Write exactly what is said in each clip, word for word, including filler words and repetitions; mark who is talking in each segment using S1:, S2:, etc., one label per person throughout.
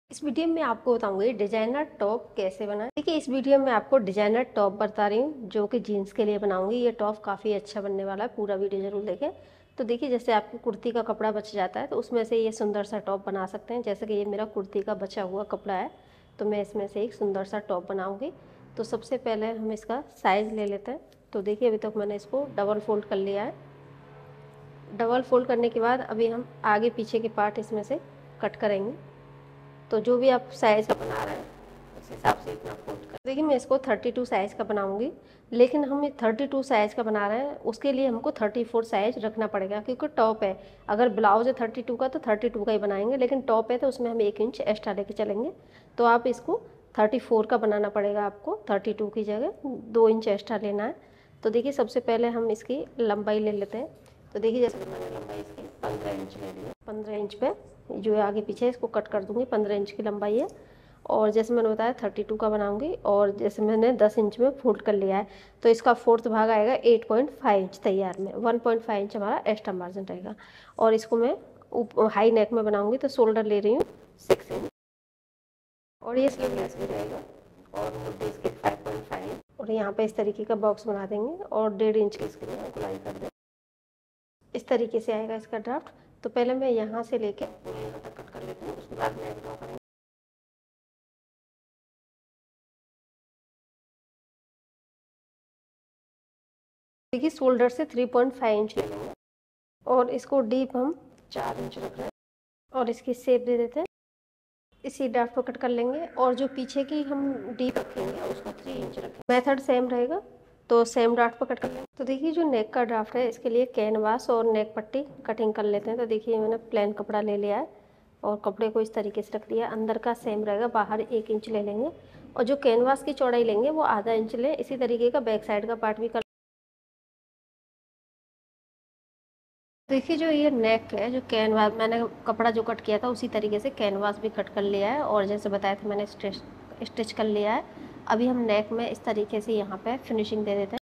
S1: इस वीडियो में आपको बताऊंगी डिजाइनर टॉप कैसे बनाएं। देखिए, इस वीडियो में आपको डिजाइनर टॉप बता रही हूँ जो कि जीन्स के लिए बनाऊंगी। ये टॉप काफ़ी अच्छा बनने वाला है, पूरा वीडियो जरूर देखें। तो देखिए, जैसे आपकी कुर्ती का कपड़ा बच जाता है तो उसमें से ये सुंदर सा टॉप बना सकते हैं। जैसे कि ये मेरा कुर्ती का बचा हुआ कपड़ा है तो मैं इसमें से एक सुंदर सा टॉप बनाऊँगी। तो सबसे पहले हम इसका साइज़ ले लेते हैं। तो देखिए, अभी तक मैंने इसको डबल फोल्ड कर लिया है। डबल फोल्ड करने के बाद अभी हम आगे पीछे के पार्ट इसमें से कट करेंगे। तो जो भी आप साइज़ का बना रहे हैं उस हिसाब से इतना फोल्ड कर। देखिए, मैं इसको बत्तीस साइज़ का बनाऊंगी, लेकिन हम बत्तीस साइज़ का बना रहे हैं उसके लिए हमको चौंतीस साइज़ रखना पड़ेगा, क्योंकि टॉप है। अगर ब्लाउज है बत्तीस का तो बत्तीस का ही बनाएंगे, लेकिन टॉप है तो उसमें हम एक इंच एक्स्ट्रा लेके चलेंगे। तो आप इसको चौंतीस का बनाना पड़ेगा आपको, बत्तीस की जगह दो इंच एक्स्ट्रा लेना है। तो देखिए, सबसे पहले हम इसकी लंबाई ले लेते हैं। तो देखिए, जैसे मैंने लंबाई इसकी पंद्रह इंच ले ली है। पंद्रह इंच पे जो है आगे पीछे इसको कट कर दूंगी। पंद्रह इंच की लंबाई है और जैसे मैंने बताया बत्तीस का बनाऊंगी। और जैसे मैंने दस इंच में फोल्ड कर लिया है तो इसका फोर्थ भाग आएगा आठ पॉइंट पाँच इंच तैयार में। एक पॉइंट पाँच इंच हमारा एक्स्ट्रा मार्जिन रहेगा। और इसको मैं हाई नेक में बनाऊंगी तो शोल्डर ले रही हूँ सिक्स इंच और ये स्लीवलेस भी रहेगा। और मुद्दे इसके फाइव पॉइंट फाइव और यहाँ पे इस तरीके का बॉक्स बना देंगे और डेढ़ इंच की इसके लिए गुलाई कर देंगे। इस तरीके से आएगा इसका ड्राफ्ट। तो पहले मैं यहाँ से लेके यहाँ तक कट कर लेती हूँ, उसके बाद मैं ड्रॉ करेंगे। देखिए, शोल्डर से तीन पॉइंट पाँच इंच ले लेंगे और इसको डीप हम चार इंच रख रहे हैं और इसकी शेप दे देते हैं। इसी ड्राफ्ट को कट कर लेंगे और जो पीछे की हम डीप रखेंगे उसको तीन इंच रखेंगे। मेथड सेम रहेगा तो सेम ड्राफ्ट पर कट कर लेंगे। तो देखिए, जो नेक का ड्राफ्ट है इसके लिए कैनवास और नेक पट्टी कटिंग कर लेते हैं। तो देखिए, मैंने प्लेन कपड़ा ले लिया है और कपड़े को इस तरीके से रख दिया। अंदर का सेम रहेगा, बाहर एक इंच ले लेंगे और जो कैनवास की चौड़ाई लेंगे वो आधा इंच लें। इसी तरीके का बैक साइड का पार्ट भी कर। देखिए, जो ये नेक है, जो कैनवास मैंने कपड़ा जो कट किया था उसी तरीके से कैनवास भी कट कर लिया है और जैसे बताया था मैंने स्टिच स्टिच कर लिया है। अभी हम नेक में इस तरीके से यहाँ पे फिनिशिंग दे देते हैं।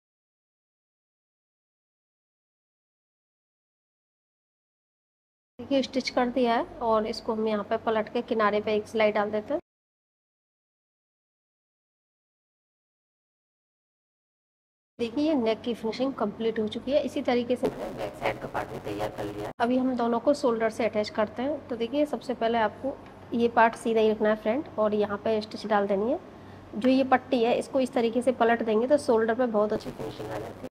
S1: देखिए, स्टिच कर दिया है और इसको हम यहाँ पे पलट के किनारे पे एक सिलाई डाल देते हैं। देखिए, ये नेक की फिनिशिंग कंप्लीट हो चुकी है। इसी तरीके से बैक साइड का पार्ट भी तैयार कर लिया। अभी हम दोनों को शोल्डर से अटैच करते हैं। तो देखिए, सबसे पहले आपको ये पार्ट सीधा ही रखना है फ्रंट और यहाँ पे स्टिच डाल देनी है। जो ये पट्टी है इसको इस तरीके से पलट देंगे तो शोल्डर पे बहुत अच्छी फिनिशिंग आ जाती है।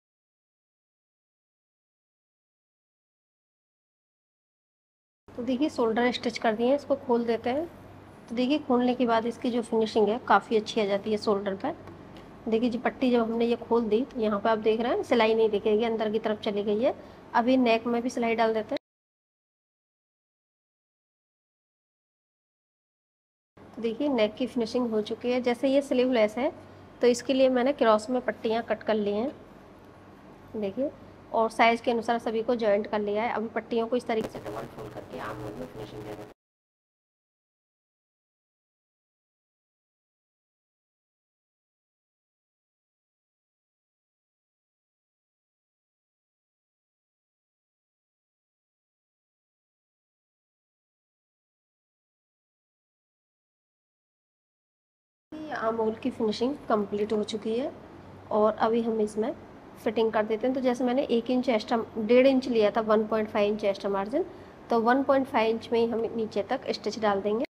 S1: तो देखिए, शोल्डर स्टिच कर दिए हैं, इसको खोल देते हैं। तो देखिए, खोलने के बाद इसकी जो फिनिशिंग है काफ़ी अच्छी आ जाती है शोल्डर पर। देखिए, जी पट्टी जब हमने ये खोल दी तो यहाँ पे आप देख रहे हैं सिलाई नहीं दिखेगी, अंदर की तरफ चली गई है। अभी नेक में भी सिलाई डाल देते हैं। तो देखिए, नेक की फिनिशिंग हो चुकी है। जैसे ये स्लीवलेस है तो इसके लिए मैंने क्रॉस में पट्टियाँ कट कर ली हैं, देखिए, और साइज़ के अनुसार सभी को जॉइंट कर लिया है। अभी पट्टियों को इस तरीके से डबल फोल्ड करके आम होल में फिनिशिंग दे देते हैं। आर्म होल की फिनिशिंग कंप्लीट हो चुकी है और अभी हम इसमें फिटिंग कर देते हैं। तो जैसे मैंने एक इंच एक्स्ट्रा डेढ़ इंच लिया था, one point five inch extra margin, तो वन पॉइंट फाइव इंच में ही हम नीचे तक स्टिच डाल देंगे।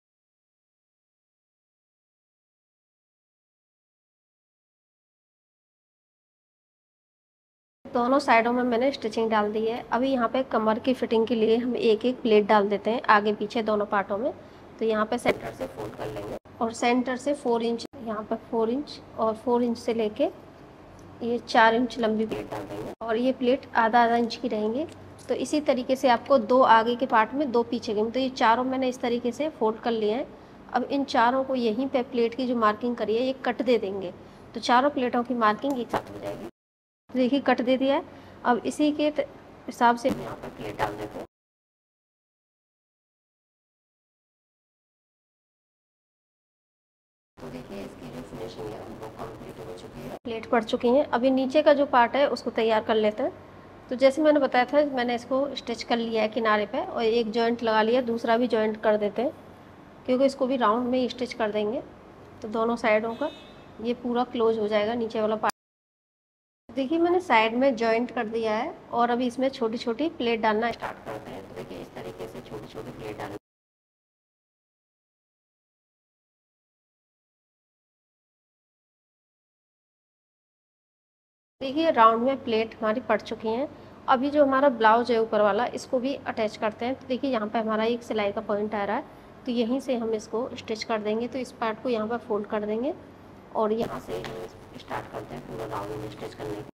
S1: दोनों साइडों में मैंने स्टिचिंग डाल दी है। अभी यहाँ पे कमर की फिटिंग के लिए हम एक एक प्लेट डाल देते हैं आगे पीछे दोनों पार्टों में। तो यहाँ पे सेंटर से फोल्ड कर लेंगे और सेंटर से फोर इंच, यहाँ पे फोर इंच और फोर इंच से लेके ये चार इंच लंबी प्लेट डाल देंगे और ये प्लेट आधा आधा इंच की रहेंगी। तो इसी तरीके से आपको दो आगे के पार्ट में दो पीछे के, तो ये चारों मैंने इस तरीके से फोल्ड कर लिए हैं। अब इन चारों को यहीं पे प्लेट की जो मार्किंग करी है ये कट दे देंगे तो चारों प्लेटों की मार्किंग एक साथ हो जाएगी। तो देखिए, कट दे दिया है। अब इसी के हिसाब से यहाँ पर प्लेट डाल देते हैं। तो देखिए, इसकी जो फिनिशिंग है वो कंप्लीट हो चुकी है, प्लेट पड़ चुकी हैं। अभी नीचे का जो पार्ट है उसको तैयार कर लेते हैं। तो जैसे मैंने बताया था मैंने इसको स्टिच कर लिया है किनारे पे और एक जॉइंट लगा लिया, दूसरा भी जॉइंट कर देते हैं। क्योंकि इसको भी राउंड में ही स्टिच कर देंगे, तो दोनों साइडों का ये पूरा क्लोज हो जाएगा नीचे वाला पार्ट। देखिए मैंने साइड में जॉइंट कर दिया है और अभी इसमें छोटी छोटी प्लेट डालना स्टार्ट करते हैं। तो देखिए इस तरीके से छोटी छोटी प्लेट डालना। देखिए राउंड में प्लेट हमारी पड़ चुकी हैं। अभी जो हमारा ब्लाउज है ऊपर वाला, इसको भी अटैच करते हैं। तो देखिए यहाँ पे हमारा एक सिलाई का पॉइंट आ रहा है, तो यहीं से हम इसको स्टिच कर देंगे। तो इस पार्ट को यहाँ पर फोल्ड कर देंगे और यहाँ से स्टार्ट करते हैं पूरा राउंड में स्टिच करने की।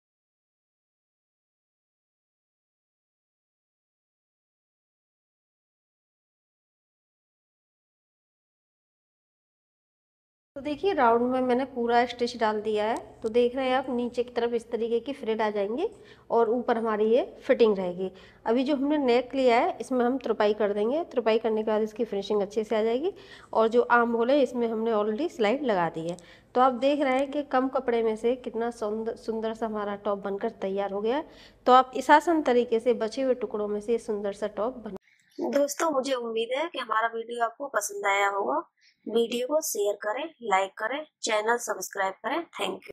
S1: तो देखिए राउंड में मैंने पूरा स्टिच डाल दिया है। तो देख रहे हैं आप नीचे की तरफ इस तरीके की फ्रिल आ जाएंगी और ऊपर हमारी ये फिटिंग रहेगी। अभी जो हमने नेक लिया है इसमें हम तुरपाई कर देंगे। तुरपाई करने के बाद इसकी फिनिशिंग अच्छे से आ जाएगी। और जो आर्म होल है इसमें हमने ऑलरेडी सिलाई लगा दी है। तो आप देख रहे हैं कि कम कपड़े में से कितना सुंदर सुंदर सा हमारा टॉप बनकर तैयार हो गया है। तो आप इस आसान तरीके से बचे हुए टुकड़ों में से सुंदर सा टॉप बना। दोस्तों मुझे उम्मीद है कि हमारा वीडियो आपको पसंद आया होगा। वीडियो को शेयर करें, लाइक करें, चैनल सब्सक्राइब करें। Thank you.